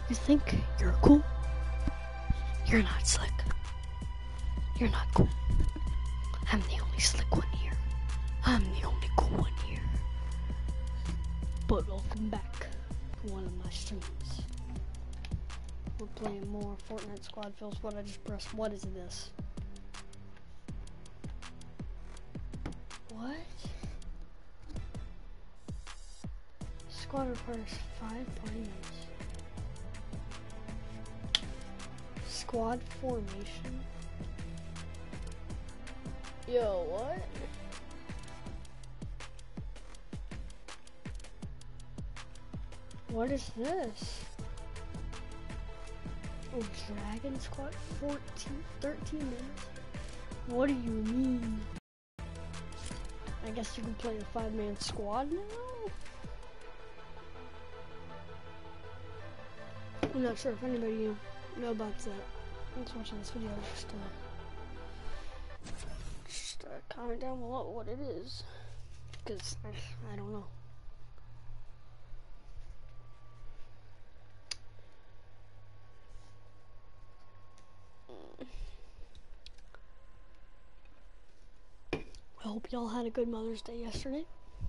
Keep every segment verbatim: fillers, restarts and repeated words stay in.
You think you're cool? You're not slick. You're not cool. I'm the only slick one here. I'm the only cool one here. But welcome back to one of my streams. We're playing more Fortnite Squad Fills. What I just pressed. What is this? What? Squad requires five players. Squad formation? Yo, what? What is this? Oh, Dragon Squad? fourteen, thirteen minutes? What do you mean? I guess you can play a five-man squad now? I'm not sure if anybody know about that. Who's watching this video, just uh, just uh, comment down below what it is, because I, I don't know. I hope y'all had a good Mother's Day yesterday.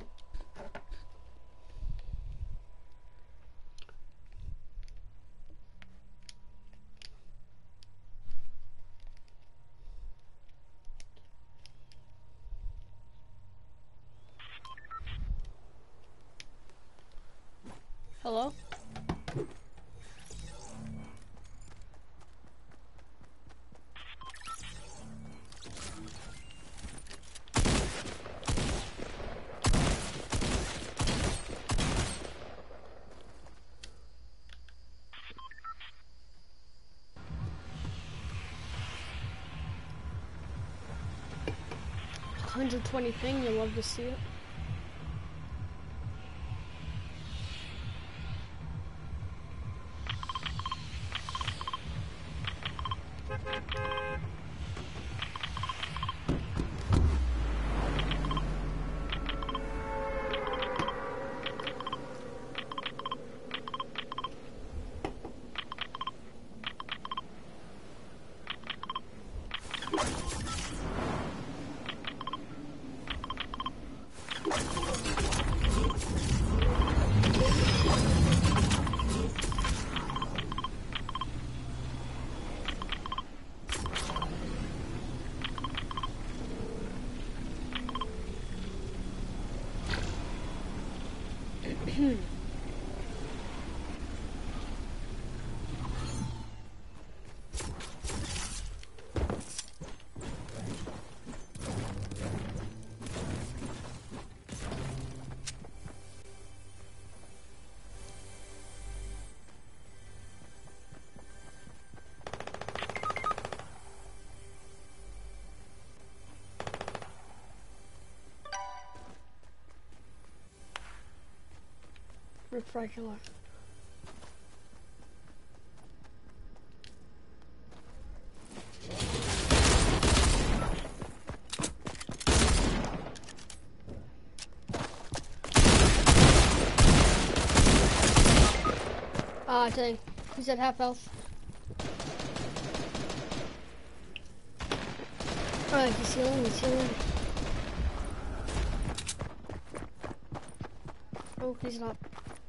Hello? one hundred twenty ping, you'll love to see it. Regular. Ah, dang. He's at half health. Alright, he's healing, he's healing. Oh, he's not.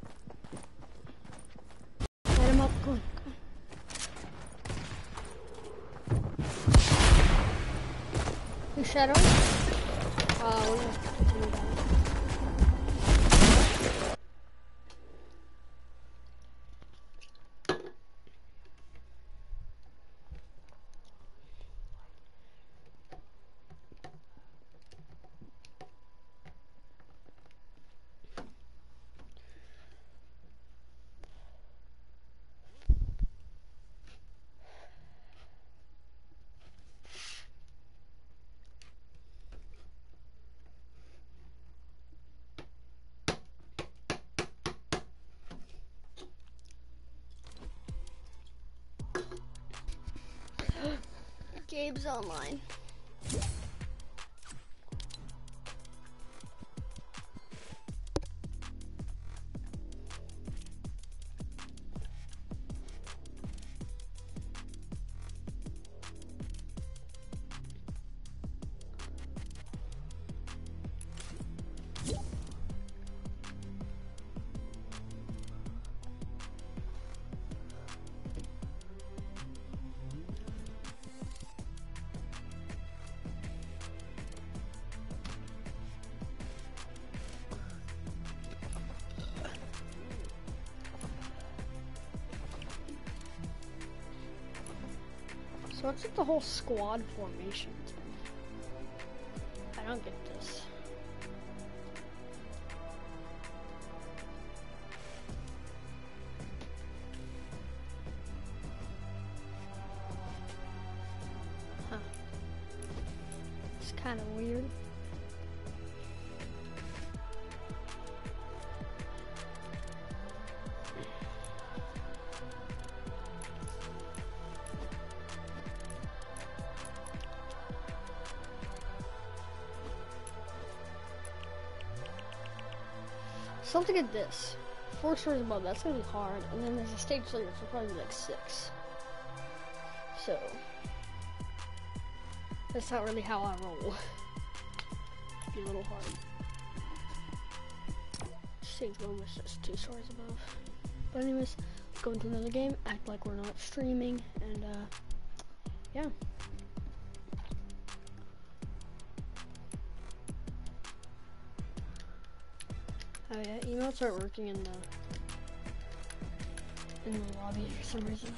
Light him up, go on, go on. Who's Shadow? Uh, we're gonna continue that. Gabe's online. So what's with the whole squad formation thing? I don't get this. Huh. It's kind of weird. Something at this. Four stories above, that's gonna be hard. And then there's a stage later, so it'll probably be like six. So, that's not really how I roll. It'd be a little hard. Stage one was just two stories above. But anyways, let's go into another game, act like we're not streaming, and uh, yeah. Oh yeah, emotes aren't working in the in the lobby for some reason.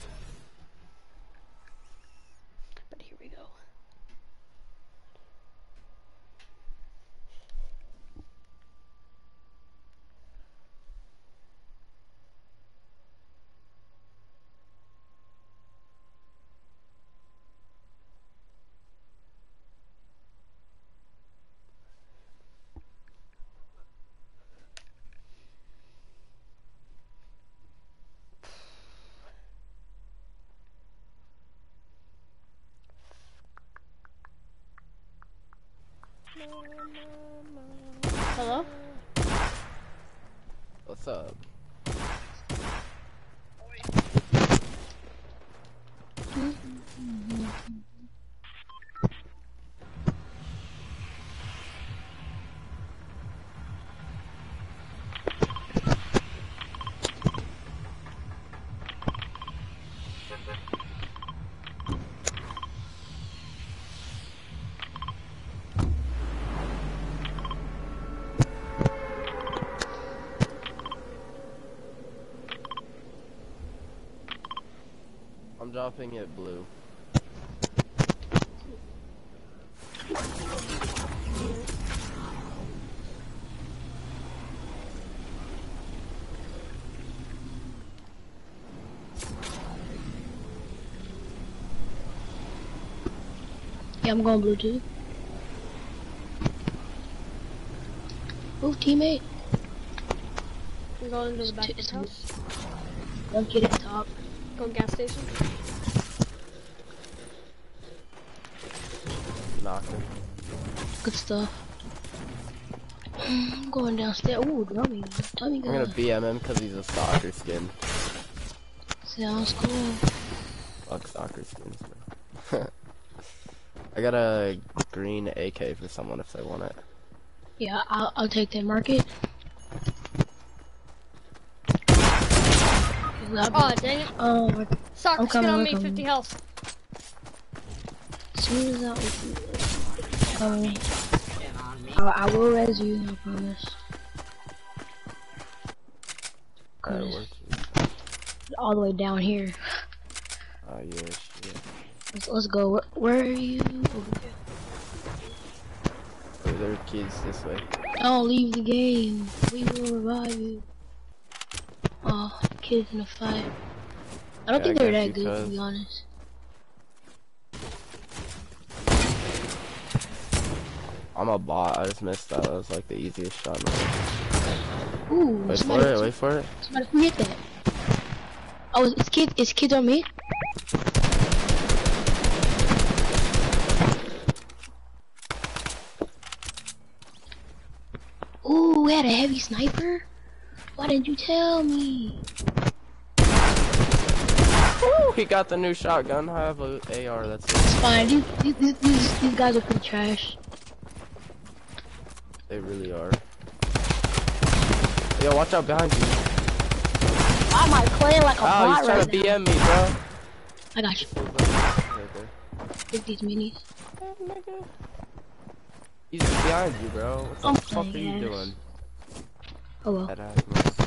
But here we go. Hello? What's up? I'm dropping it blue. Yeah, I'm going blue too. Move, teammate. We're going to the back of the house. Don't get it top. Go gas station. Knocking. Good stuff. I'm going downstairs. Ooh, dummy. Dummy I'm gonna B M him because he's a soccer skin. Sounds cool. Fuck soccer skins, bro. I got a green A K for someone if they want it. Yeah, I'll, I'll take that market. Oh, dang it. Oh, Soccer I'm skin coming, on I'm me, coming. fifty health. as soon as that opens, cover me. I, I will res you, I promise. Alright, Cause works. all the way down here. Oh yeah, shit. Let's, let's go. Where, where are you? Over there. Oh, there are kids this way. Don't leave the game. We will revive you. Oh, kids in a fight. I don't Yeah, think I they're got that you, good, to cuz. be honest. I'm a bot. I just missed that. That was like the easiest shot in the world. Ooh, Wait somebody, for it. Wait for it. somebody who hit that? Oh, it's kids. It's kids on me. Ooh, we had a heavy sniper. Why didn't you tell me? Woo! He got the new shotgun. I have a A R. That's it. It's fine. These, these, these, these guys are pretty trash. They really are. Yo, watch out behind you. Why am I playing like a Oh, bot he's trying right to now? B M me, bro. I got you. Right there. Take these minis. He's behind you, bro. What the I'm fuck are playing you ass. doing? Oh well. That ass, bro.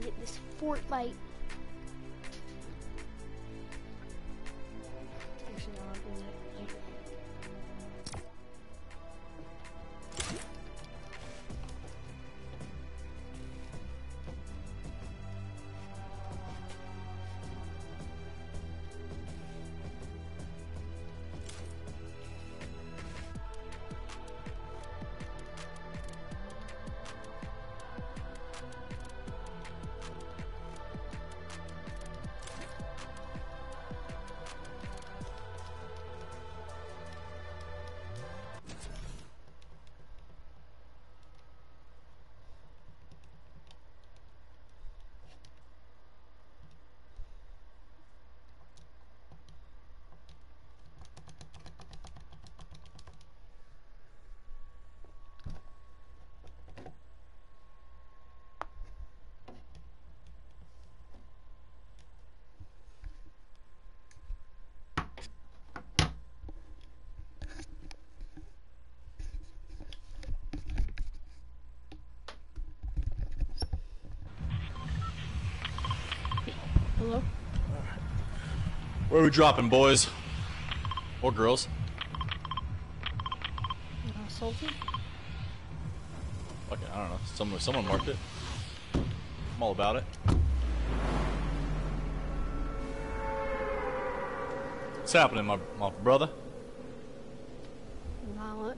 get this fort fight. Actually, I'll do that. Hello? Where are we dropping, boys? Or girls? Uh, salty? Fuck it, I don't know. Someone, someone marked it. I'm all about it. What's happening, my, my brother? Not much.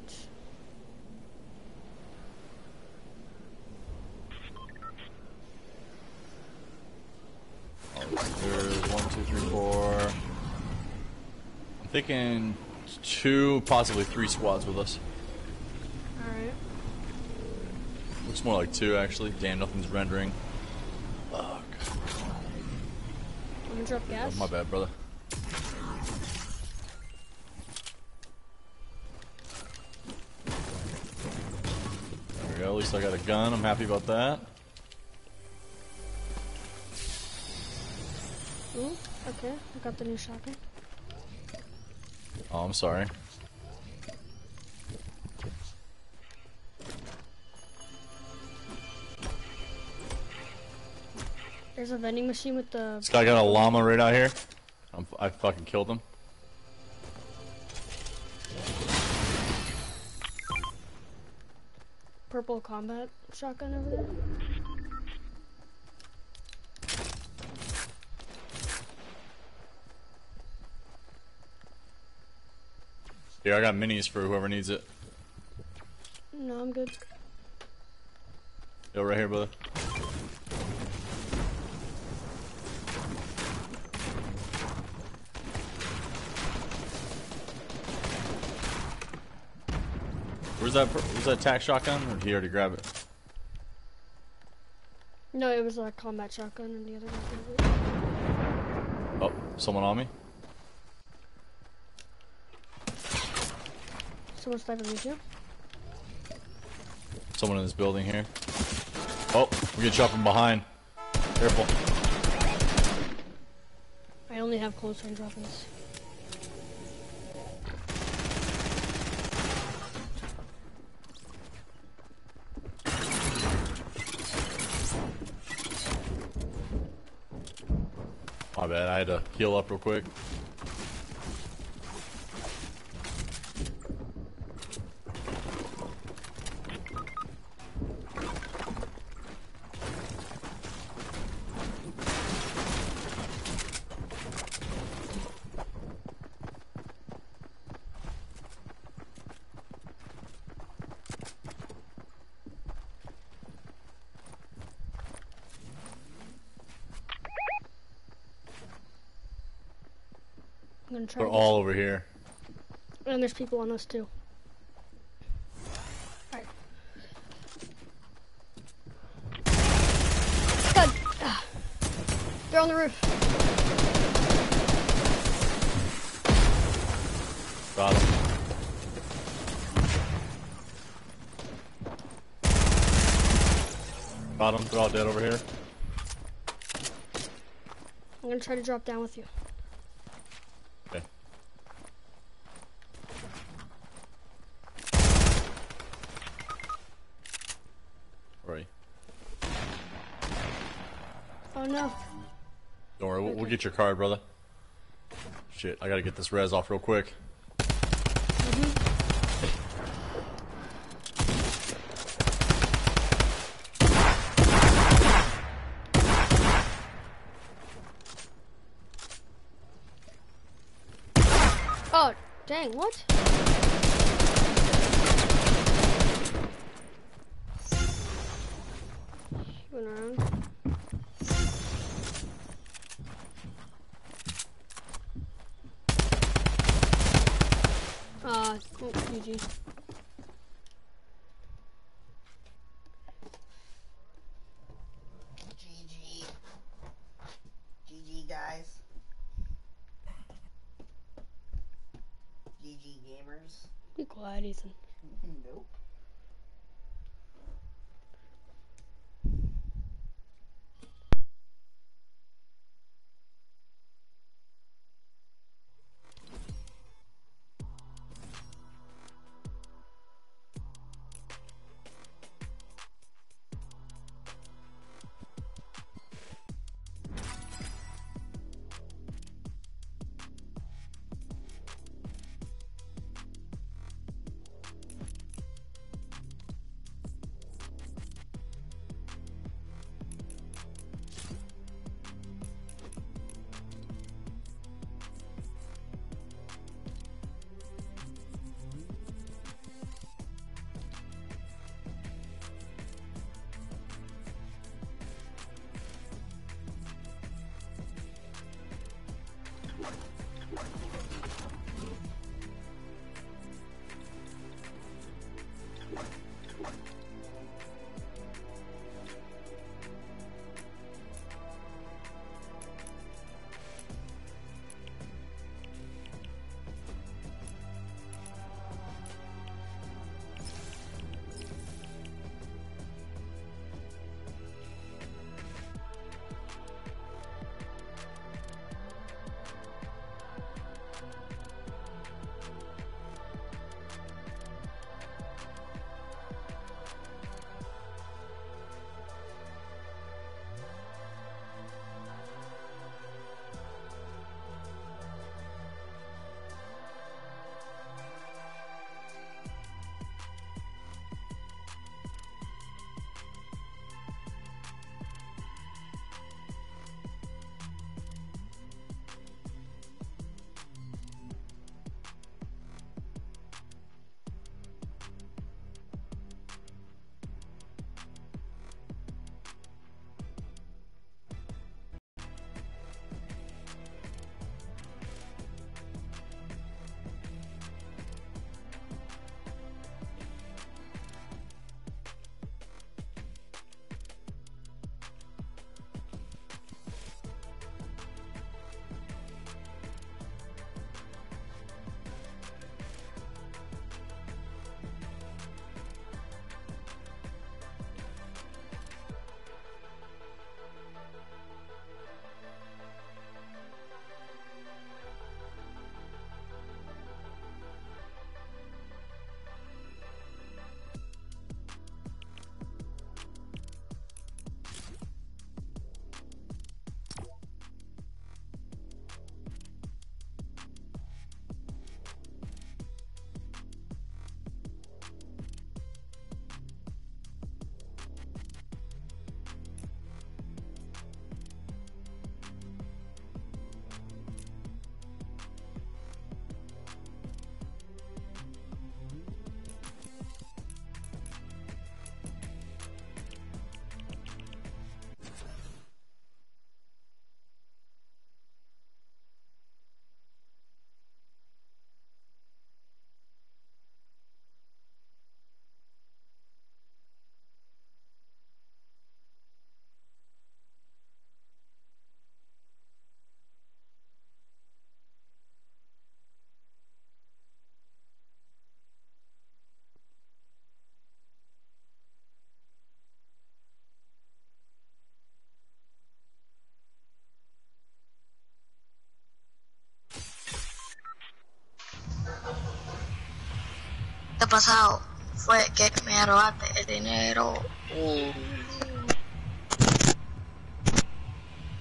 There's one, two, three, four. I'm thinking two, possibly three squads with us. Alright. Looks more like two, actually. Damn, nothing's rendering. Fuck. I'm gonna drop gas. Oh, my bad, brother. There we go. At least I got a gun. I'm happy about that. Ooh, okay. I got the new shotgun. Oh, I'm sorry. There's a vending machine with the... This guy got a llama right out here. I'm, I fucking killed him. purple combat shotgun over there. Here, I got minis for whoever needs it. No, I'm good. Yo, right here, brother. Where's that? Where's that tac shotgun? Or did he already grab it? No, it was a combat shotgun, and the other guy grabbed it. Oh, someone on me? Someone's sniping me too. Someone in this building here. Oh, we get shot from behind. Careful. I only have close range weapons. My bad, I had to heal up real quick. I'm gonna try. We're to get all over here. And there's people on us too. Alright. God. Ah. They're on the roof. Got him. Got him. They're all dead over here. I'm gonna try to drop down with you. Okay. Where are you? know. Don't worry, we'll, we'll get your card, brother. Shit, I gotta get this res off real quick. Mm-hmm. Oh, dang, what? She went around. Uh, oh, G G. G G. G G, guys. G G, gamers. Be quiet, Ethan. Nope. ¿Qué pasado? Fue que me robaste el dinero. Uh.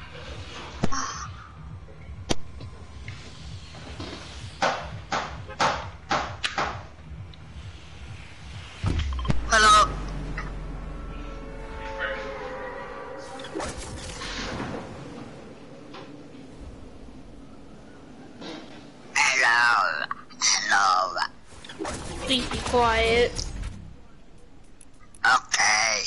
Please be quiet. Okay.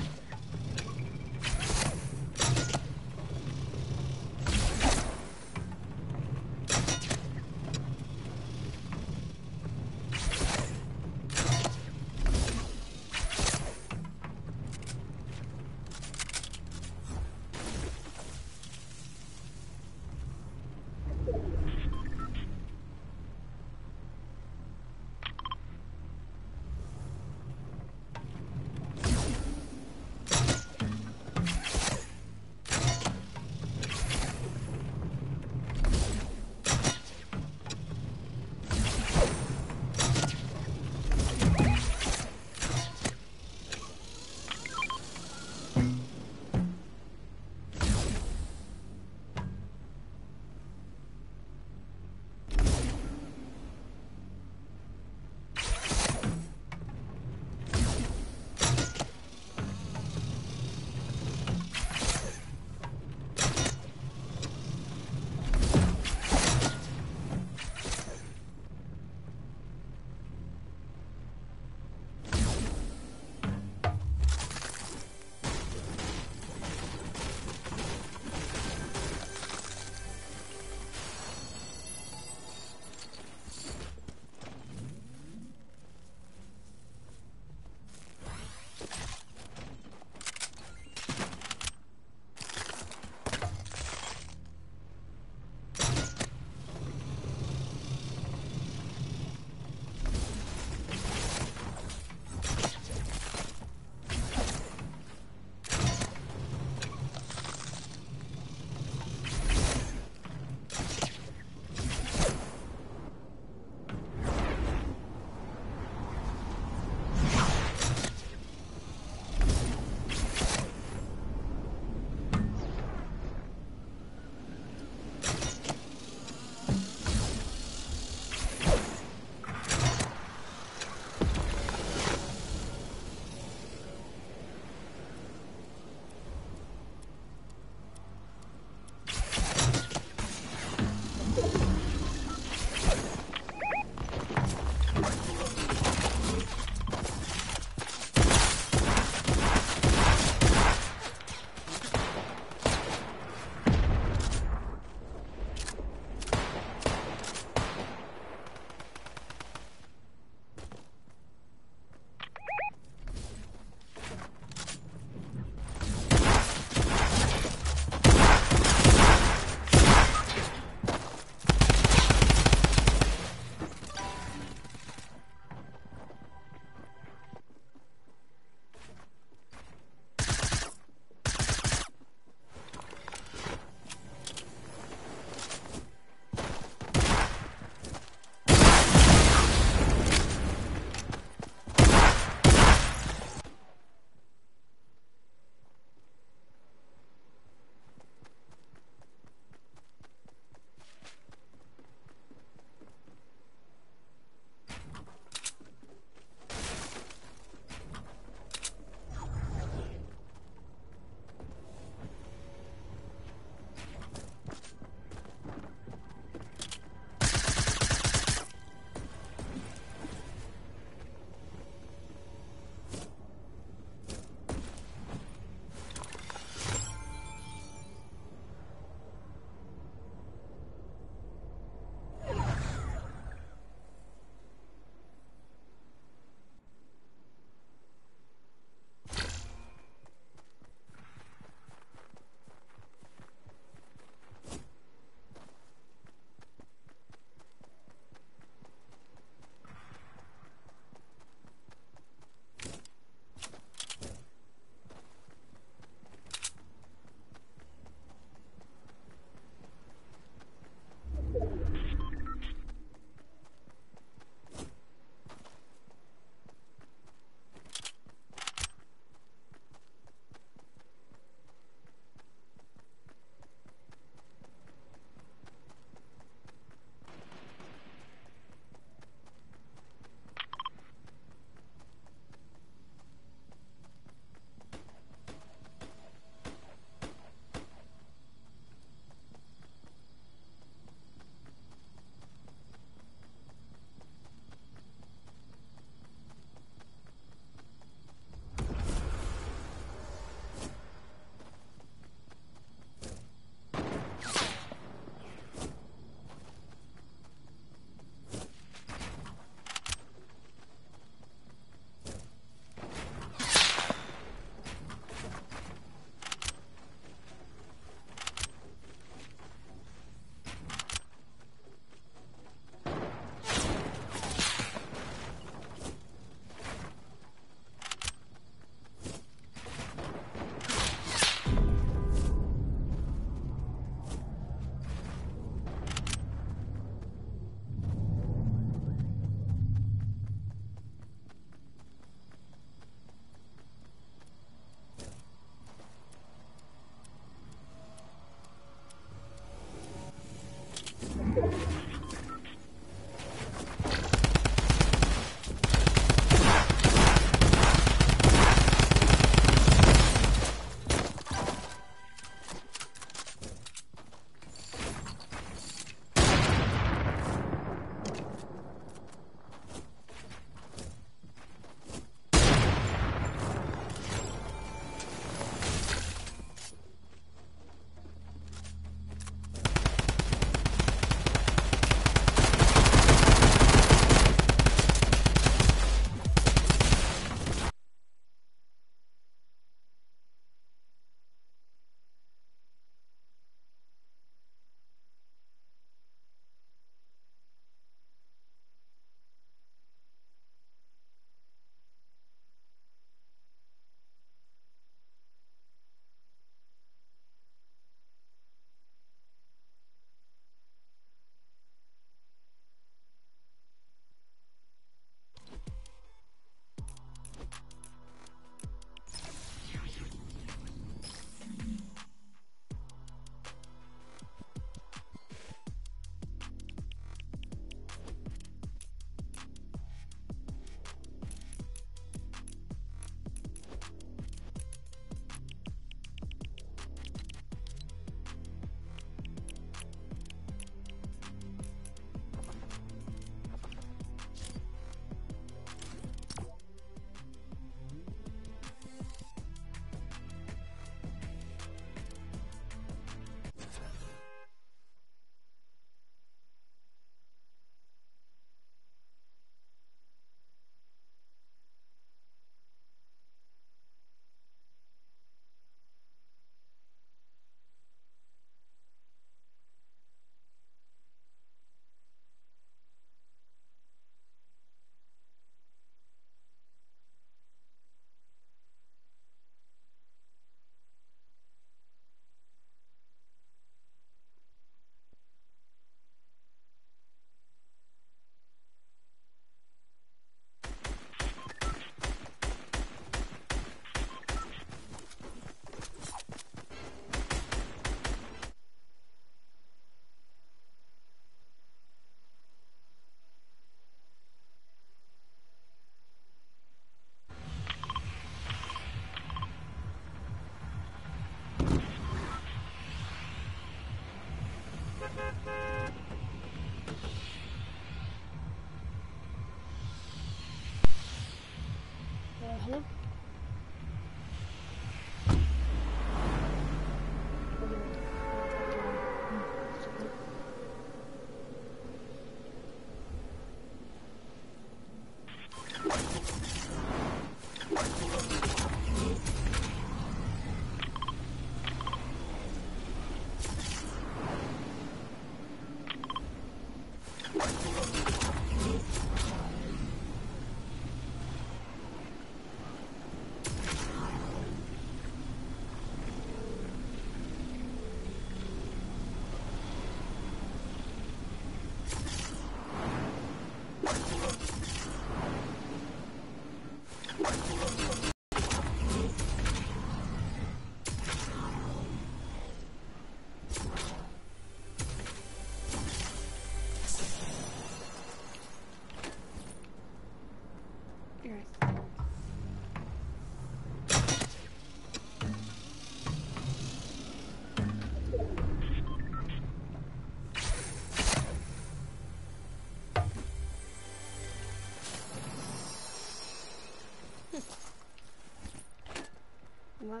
Wow.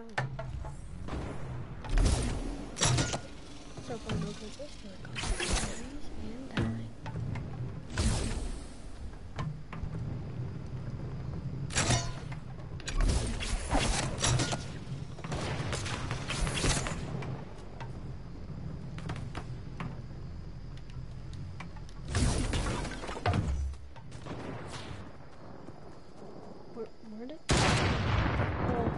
So far, no consistent. And die. Where, where did? Oh.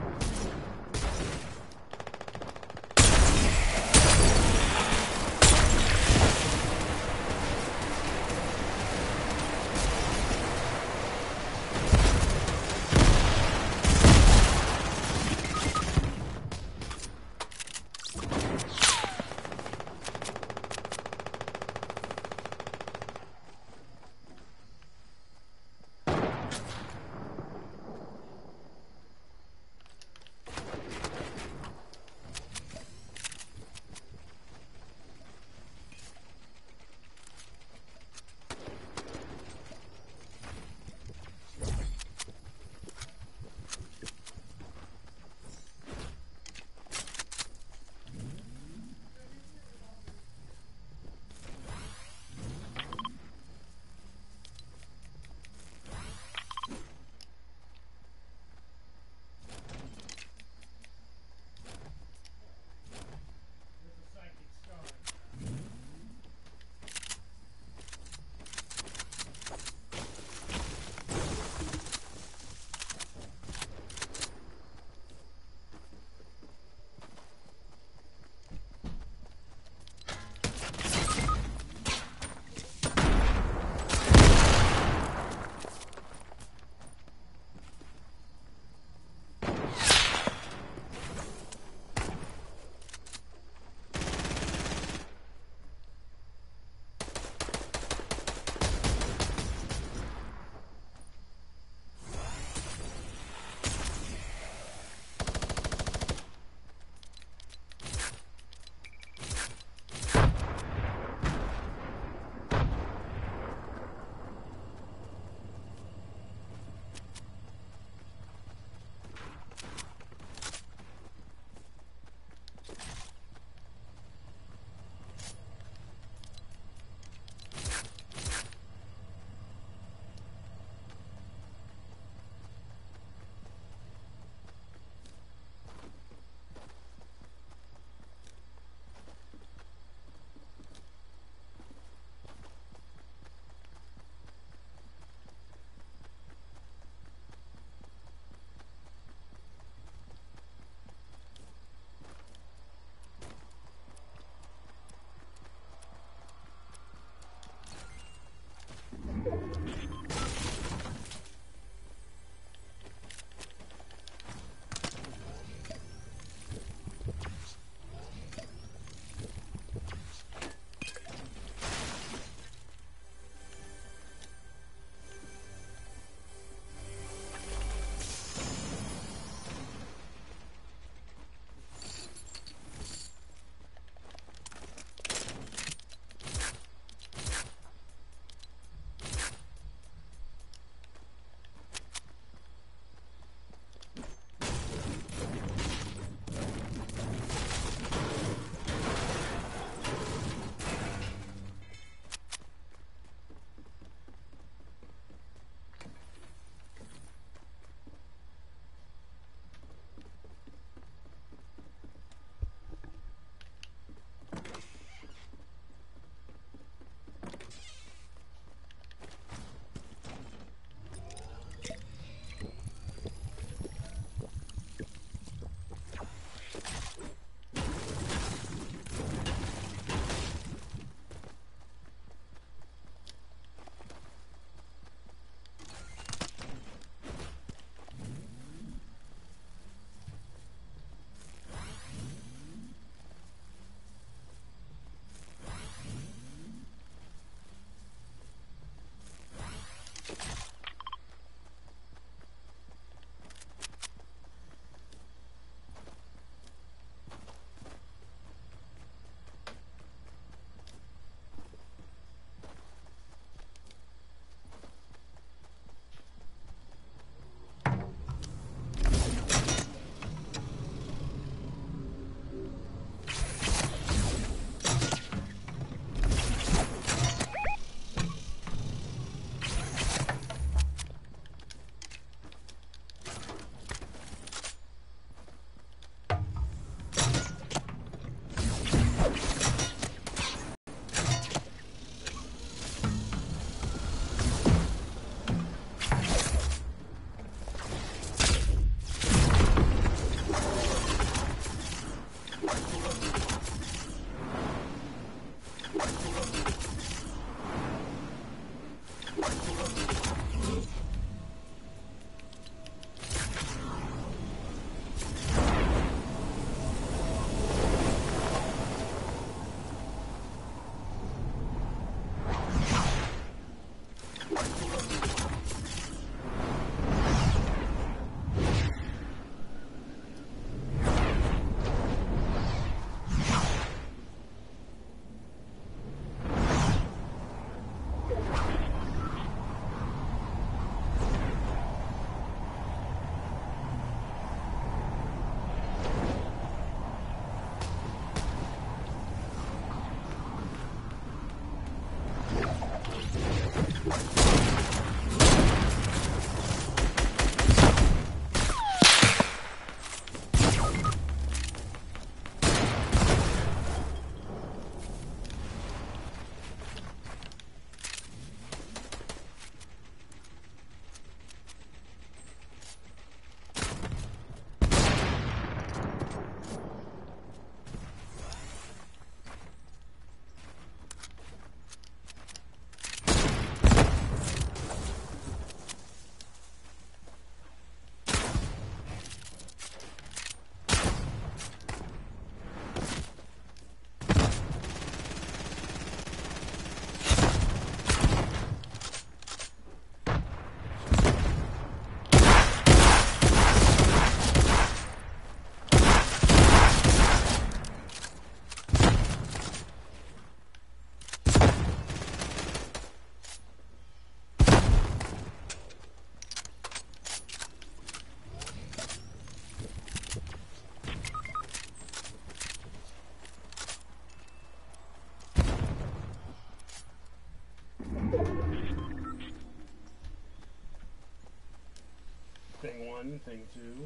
one, thing two.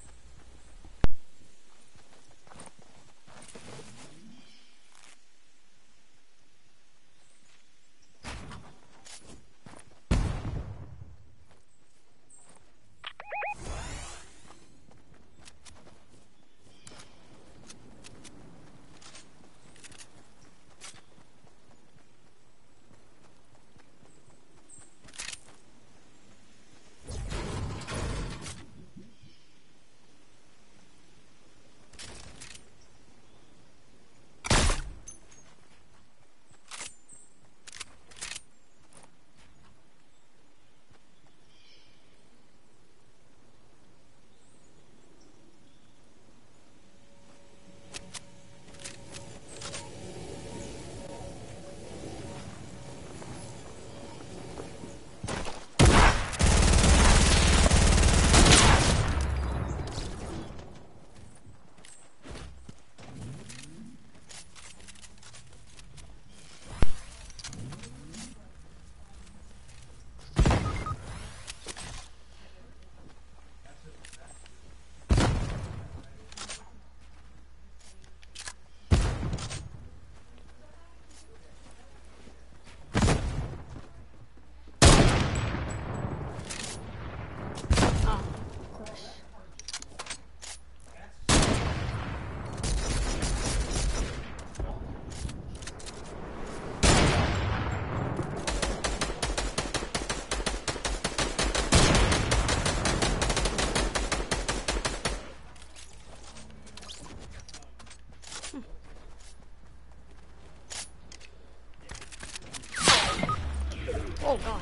Oh god.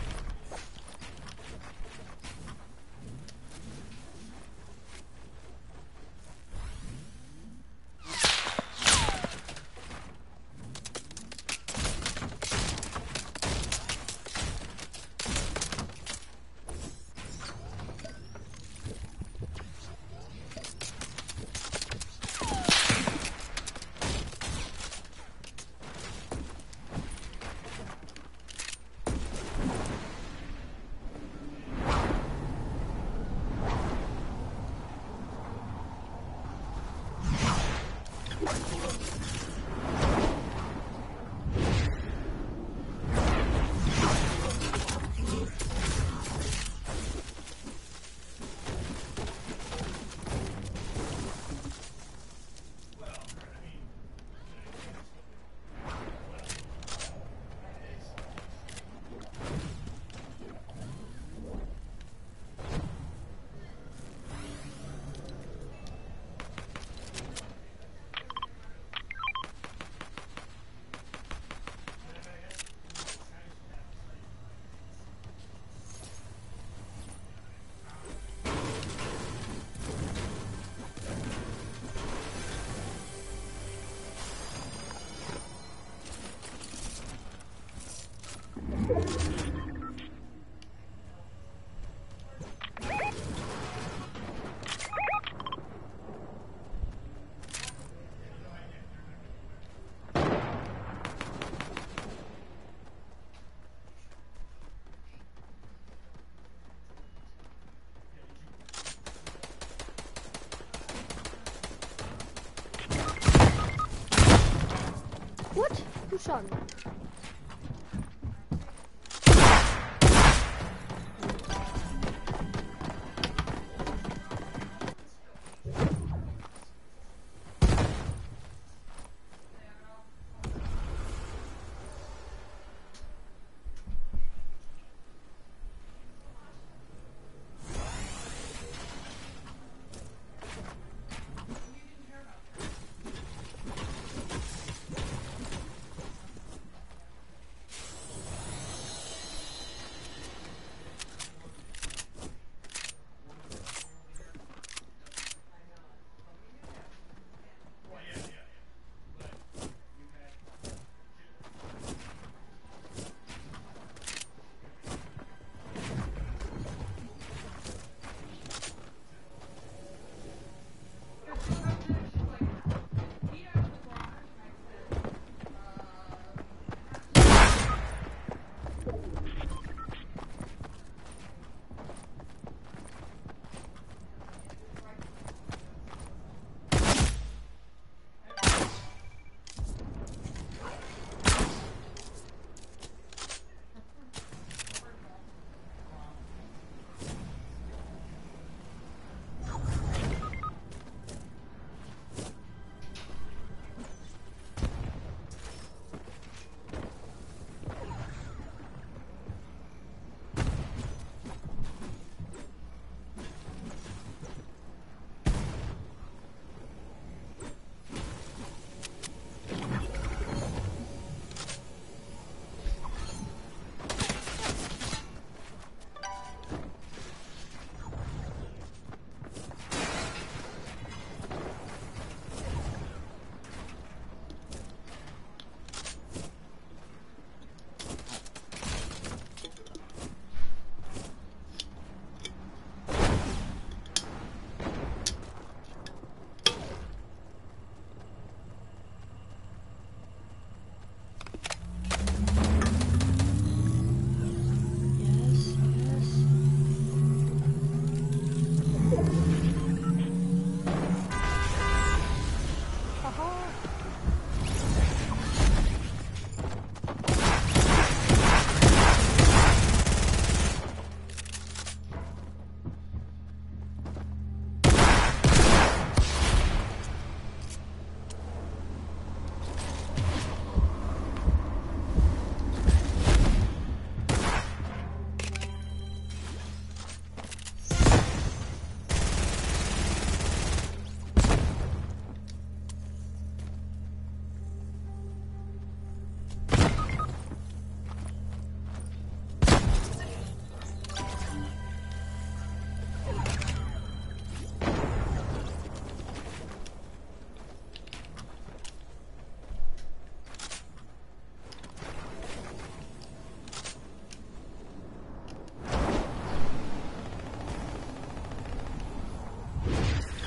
What? Who shot me?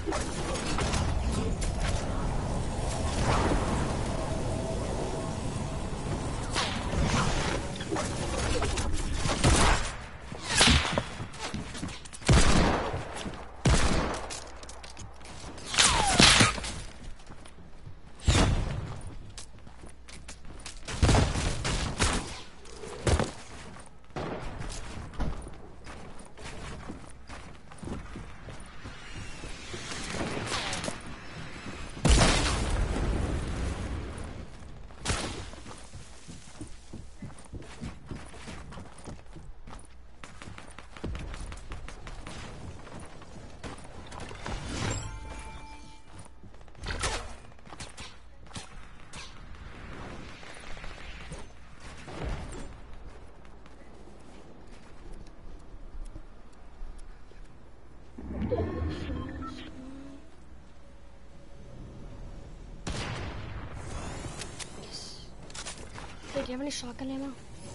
Hey, do you have any shotgun ammo?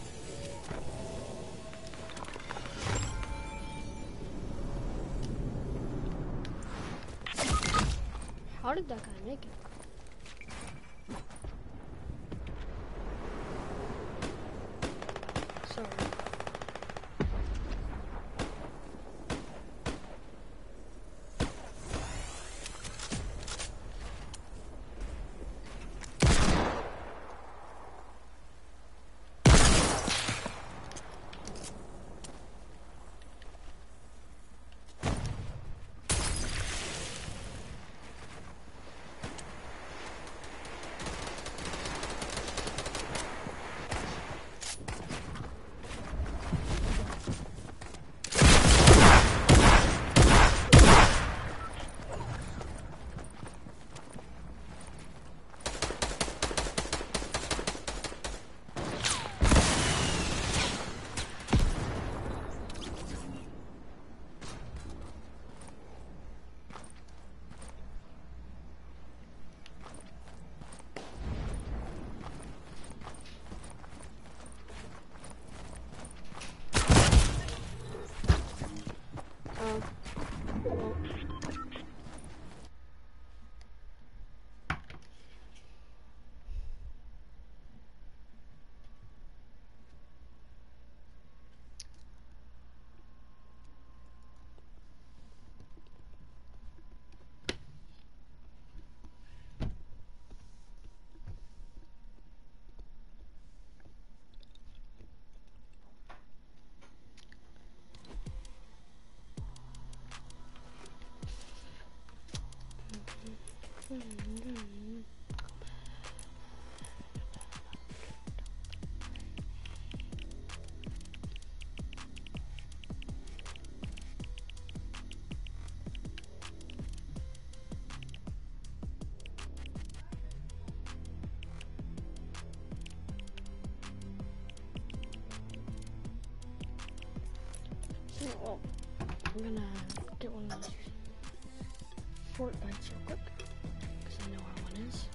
How did that guy make it? Sorry. Well, I'm gonna get one of those fort bites real quick, because I know where one is.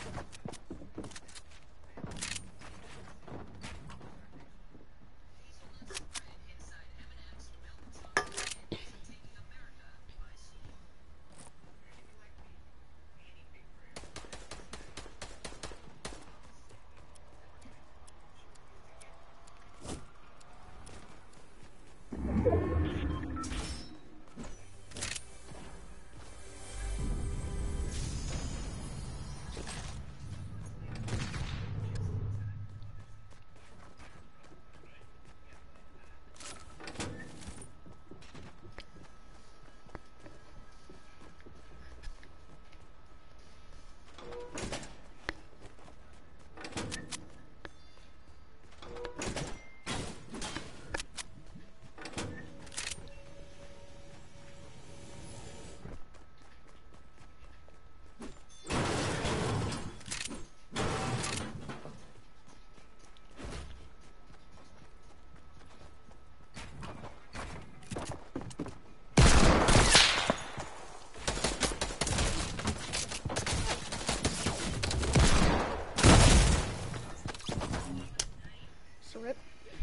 So rip.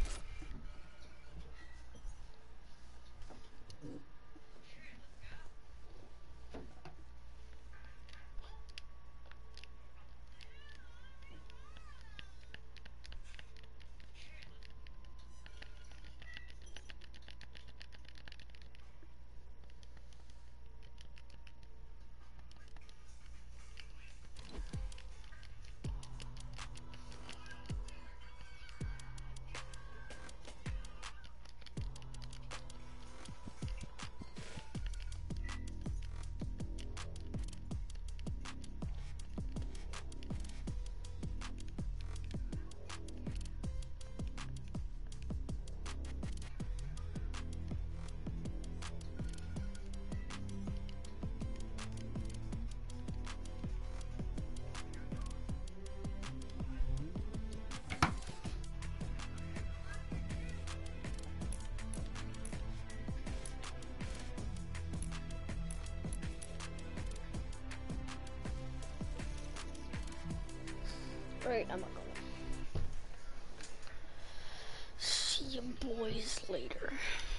Right, I'm not gonna. See you boys later.